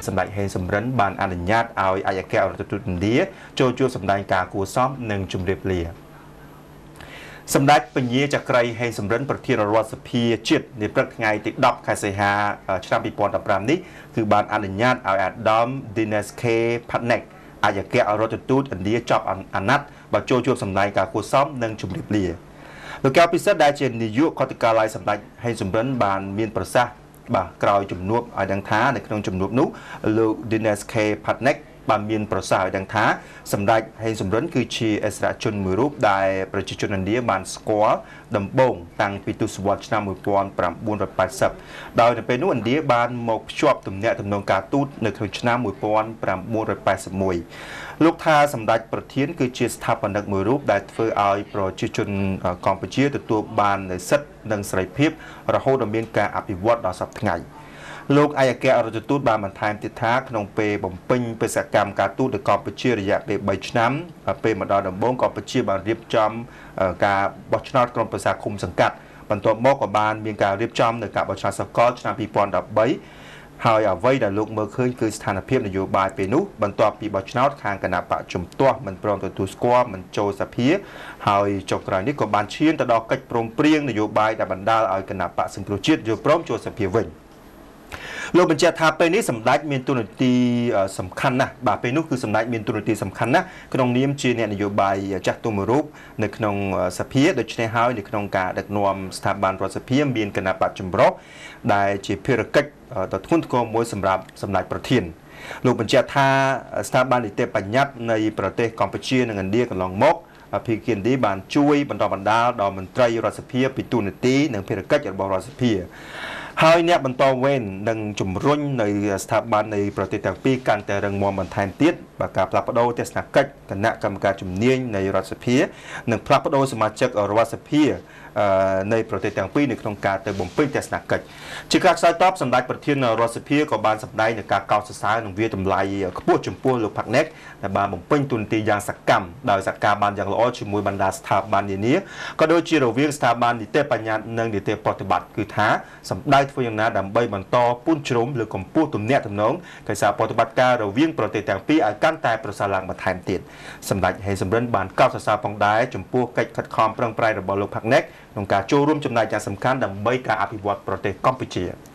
សម្ដេចហេងសំរិនបានអនុញ្ញាតឲ្យឯកអគ្គរដ្ឋទូតឥណ្ឌាចូលជួបសម្ដែងការគួរសមនិងជម្រាបលាសម្ដេចពញាចក្រីហេងសំរិនប្រធានរដ្ឋសភាជាតិនាព្រឹកថ្ងៃទី10ខែសីហាឆ្នាំ2015នេះគឺបានអនុញ្ញាតឲ្យអាដាម Dinesh K. Patnaik ឯកអគ្គរដ្ឋទូតឥណ្ឌាចប់អាណត្តិបើចូលជួបសម្ដែងការគួរសមនិងជម្រាបលាលោកកែវពិសិដ្ឋដែលជានាយកកតិកាល័យសម្ដេចហេងសំរិនបានមានប្រសាសន៍បាទក្រោយជំនួបឲ្យដឹងថានៅក្នុងជំនួបនោះលោក Dinesh K. Patnaik បានមានប្រសាសន៍ឲ្យដឹងថាសម្ដេចហេងសំរិនគឺជាអិសរាជជនមួយរូបដែលប្រជាជនឥណ្ឌាបានស្គាល់ដំបូងតាំងពីទសវត្សរ៍ឆ្នាំ1980ដោយនៅពេលនោះឥណ្ឌាបានមកភ្ជាប់ទំនាក់ទំនងការទូតនៅក្នុងឆ្នាំ1981លោកថាសម្ដេចប្រធានគឺជាស្ថាបនិកមួយរូបដែលធ្វើឲ្យប្រជាជនកម្ពុជាទទួលបាននូវសិទ្ធិនិងសេរីភាពរហូតដល់មានការអភិវឌ្ឍដល់សប្តាហ៍ថ្ងៃលោកឯកអគ្គរដ្ឋទូតបានបន្ថែមទៀតថាក្នុងពេលបំពេញបេសកកម្មការទូតនៅកម្ពុជារយៈពេល3ឆ្នាំពេលមកដល់ដំបូងកម្ពុជាបានរៀបចំការបោះឆ្នោតក្រុមប្រឹក្សាឃុំសង្កាត់បន្ទាប់មកក៏បានមានការរៀបចំនៅការបោះឆ្នោតសកលឆ្នាំ2013ហើយអ្វីដែលលោកមើលឃើញគឺស្ថានភាពនយោបាយពេលនោះបន្ទាប់ពីបោះឆ្នោតខាងគណៈបកជំទាស់មិនព្រមទទួលស្គាល់មិនចូលសភាហើយចុងក្រោយនេះក៏បានឈានទៅដល់កិច្ចព្រមព្រៀងនយោបាយដែលបណ្ដាលឲ្យគណៈបកសង្គ្រោះជាតិយល់ព្រមចូលសភាវិញលោកបញ្ជាក់ថាពេលនេះសម្ដេចមានទូនាទីសំខាន់ណាស់បាទពេលនោះគឺសម្ដេចមានទូនាទីសំខាន់ណាស់ក្នុងនាមជាអ្នកនយោបាយចាស់ទុំមួយរូបនៅក្នុងសភាដូច្នេះហើយនៅក្នុងការដឹកនាំស្ថាប័នរដ្ឋសភាមានគណៈបកចម្រុះដែលជាភារកិច្ចដ៏ធ្ងន់ធ្ងរមួយសម្រាប់សម្ដេចប្រធានលោកបញ្ជាក់ថាស្ថាប័ននីតិបញ្ញត្តិនៃប្រទេសកម្ពុជានិងឥណ្ឌាកន្លងមកភាគីឥណ្ឌាបានជួយបន្តបណ្ដាលដល់មន្ត្រីរដ្ឋសភាពីទូនាទីនិងភារកិច្ចរបស់រដ្ឋសភាហើយអ្នកបន្តវេននឹងជំរុញនៅស្ថាប័ននៃប្រទេសទាំងពីរកាន់តែរឹងមាំបន្ថែមទៀតបើការផ្លាស់ប្ដូរទស្សនកិច្ចគណៈកម្មការជំនាញនៃរដ្ឋសភានិងផ្លាស់ប្ដូរសមាជិករដ្ឋសភានៃប្រទេសទាំងពីរនៅក្នុងការទៅបំពេញទស្សនកិច្ចជាការឆ្លើយតបសម្ដេចប្រធានរដ្ឋសភាក៏បានសម្ដែងនឹងការកោតសរសើរនិងវាតម្លៃខ្ពស់ចំពោះលោកផាក់ណែកដែលបានបំពេញតួនាទីយ៉ាងសកម្មដោយសហការបានយ៉ាងល្អជាមួយបណ្ដាស្ថាប័ននានាក៏ដូចជារវាងស្ថាប័ននីតិបញ្ញត្តិនិងនីតិប្រតិបត្តិគឺថាសម្ដេចធ្វើយ៉ាងណាដើម្បីបន្តពូនជ្រុំលើកម្ពស់ទំនាក់ទំនងកិច្ចសហប្រតិបត្តិការរវាងប្រទេសទាំងពីរឲ្យកាន់តែប្រសើរឡើងបន្ថែមទៀតសម្ដេចហេងសំរិនបានកោតសរសើរផងដែរចំពោះកិច្ចខិតខំប្រឹងប្រែងរបស់លោកផាក់ណែកក្នុងការចូលរួមចំណែកយ៉ាងសំខាន់ដើម្បីការអភិវឌ្ឍប្រទេសកម្ពុជា